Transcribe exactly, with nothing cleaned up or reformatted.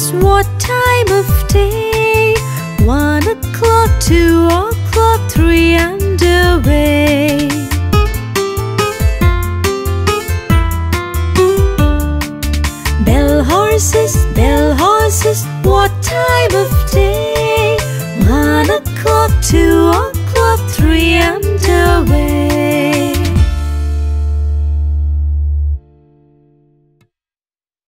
horses, what time of day? One o'clock, two o'clock, three and away. Bell horses, bell horses, what time of day? One o'clock, two o'clock, three and away.